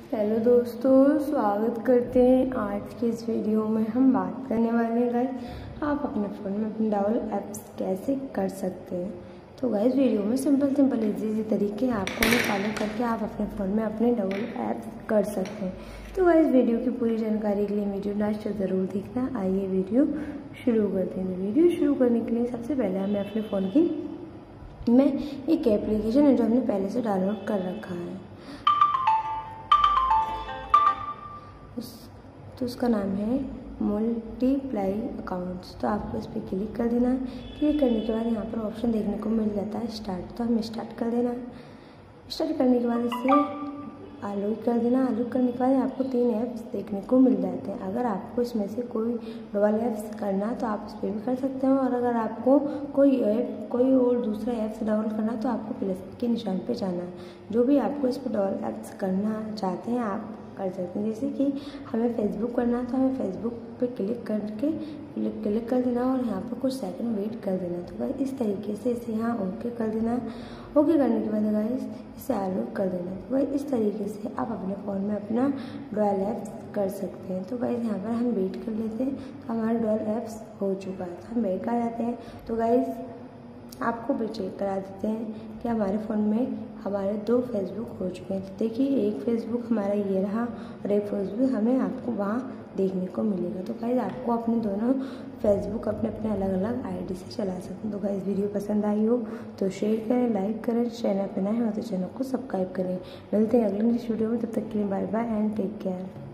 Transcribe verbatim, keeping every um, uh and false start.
Hello दोस्तों, स्वागत करते हैं। आज के इस वीडियो में हम बात करने वाले हैं गाइस आप अपने फ़ोन में अपने डबल ऐप्स कैसे कर सकते हैं। तो गाइस वीडियो में सिंपल सिंपल इजी इजी तरीके आपको फॉलो करके आप अपने फ़ोन में अपने डबल ऐप्स कर सकते हैं। तो गाइस वीडियो की पूरी जानकारी के लिए वीडियो लास्ट तक ज़रूर देखना। आइए वीडियो शुरू करते हैं। वीडियो शुरू करने के लिए सबसे पहले हमें अपने फ़ोन की में एक एप्लीकेशन है जो हमने पहले से डाउनलोड कर रखा है, उस तो उसका नाम है मल्टीप्लाई अकाउंट्स। तो आपको इस पर क्लिक कर देना है। क्लिक करने के बाद यहाँ पर ऑप्शन देखने को मिल जाता है स्टार्ट। तो हमें स्टार्ट कर देना है। स्टार्ट करने के बाद इसे आलू कर देना। आलू करने के बाद आपको तीन ऐप्स देखने को मिल जाते हैं। अगर आपको इसमें से कोई डबल ऐप्स करना है तो आप इस पर भी कर सकते हो, और अगर आपको कोई ऐप कोई और दूसरा ऐप्स डाउनलोड करना है तो आपको प्लस के निशान पे जाना है। जो भी आपको इस पर डबल ऐप्स करना चाहते हैं आप कर सकते हैं। जैसे कि हमें फेसबुक करना है तो हमें फेसबुक पे क्लिक करके क्लिक क्लिक कर देना और यहाँ पर कुछ सेकंड वेट कर देना। तो गाइस इस तरीके से इसे यहाँ ओके कर देना। ओके करने के बाद गाइस इसे आलू कर देना। तो गाइस इस तरीके से आप अपने फ़ोन में अपना डुअल ऐप्स कर सकते हैं। तो गाइस यहाँ पर हम वेट कर लेते हैं। तो हमारा डुअल ऐप्स हो चुका है, तो हम बैक आ जाते हैं। तो गाइस आपको भी चेक करा देते हैं कि हमारे फ़ोन में हमारे दो फेसबुक हो चुके हैं। तो देखिए एक फेसबुक हमारा ये रहा और एक फेसबुक हमें आपको वहाँ देखने को मिलेगा। तो गाइस आपको अपने दोनों फेसबुक अपने अपने अलग अलग आईडी से चला सकते हैं। तो गाइस वीडियो पसंद आई हो तो शेयर करें, लाइक करें, चैनल पर नए हो तो चैनल को सब्सक्राइब करें। मिलते हैं अगले नेक्स्ट वीडियो में, तब तक के लिए bye bye and take care.